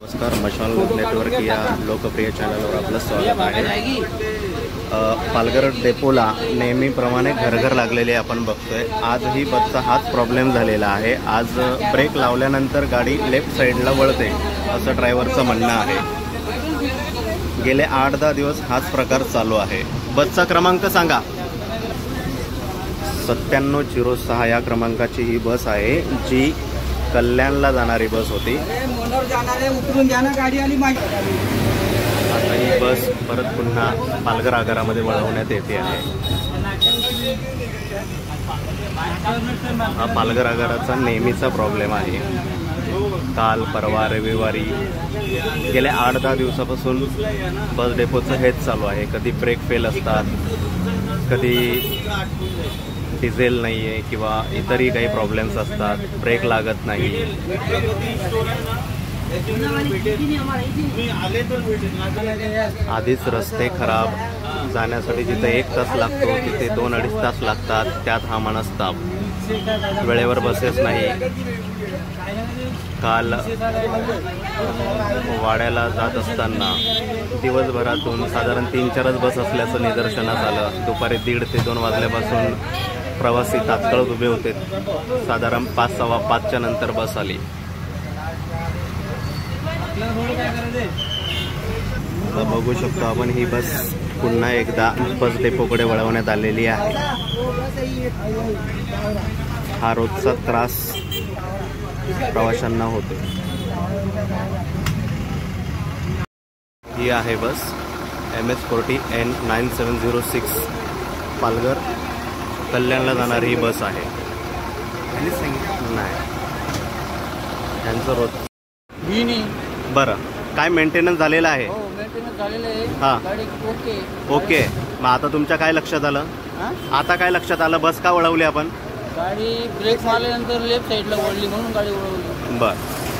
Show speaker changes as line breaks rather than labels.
नमस्कार, मशाल नेटवर्क या लोकप्रिय चॅनलवर आपलं स्वागत आहे। पालघर डेपोला नेहमीप्रमाणे घरघर लागलेले आपण बघतोय। आजही बसचा हाच प्रॉब्लेम झालेला आहे। आज ब्रेक लावल्यानंतर गाडी लेफ्ट साईडला वळते असं ड्रायव्हरचं म्हणणं आहे। गेले 8-10 दिवस हाच प्रकार चालू आहे। बसचा क्रमांक सांगा। 9706 या क्रमांकाची ही बस आहे, जी कल्याणला जाणारी बस होती। आता ही बस परत पुन्हा पालघर आगारामध्ये वळवण्यात येते आहे। हा पालघर आगाराचा नेहमीचा प्रॉब्लेम आहे। काल परवा रविवारी गेल्या 8-10 दिवसापासून बस डेपोचं हेच चालू आहे। कधी ब्रेक फेल असतात, कधी डिझेल नाही आहे किंवा इतरही काही प्रॉब्लेम्स असतात, ब्रेक लागत नाही। आधीच रस्ते खराब, जाण्यासाठी जिथे 1 तास लागतो तिथे 2-2.5 तास लागतात। त्यात हा मनस्ताप, वेळेवर बसेस नाही। काल वाड्याला जात असताना दिवसभरातून साधारण 3-4 बस असल्याचं निदर्शनास आलं। दुपारी 1:30 ते 2 वाजल्यापासून प्रवासी तात्काळ उभे होते। साधारण 5-5:15च्या नंतर बस आली। बघू शकतो आपण, ही बस पुन्हा एकदा बस डेपोकडे वळवण्यात आलेली आहे। हा रोजचा त्रास प्रवाशांना होतो। ही आहे बस MS40 N9706 पालघर कल्याणला जाणारी ही बस आहे। नाही, त्यांचं रोज बरं काय मेंटेनन्स झालेलं आहे? हां, ओके। मग आता तुमच्या काय लक्षात आलं? आता काय लक्षात आलं? बस का वळवली आपण?
गाडी ब्रेक मारल्यानंतर लेफ्ट साईडला वळली म्हणून गाडी वळवली।
बरं,